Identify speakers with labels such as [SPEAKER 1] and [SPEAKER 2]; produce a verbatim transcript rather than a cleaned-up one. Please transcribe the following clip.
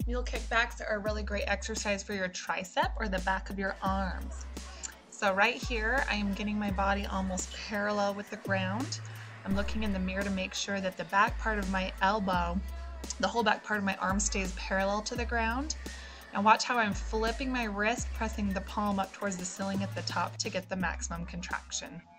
[SPEAKER 1] Mule kickbacks are a really great exercise for your tricep or the back of your arms. So right here, I am getting my body almost parallel with the ground. I'm looking in the mirror to make sure that the back part of my elbow, the whole back part of my arm stays parallel to the ground. And watch how I'm flipping my wrist, pressing the palm up towards the ceiling at the top to get the maximum contraction.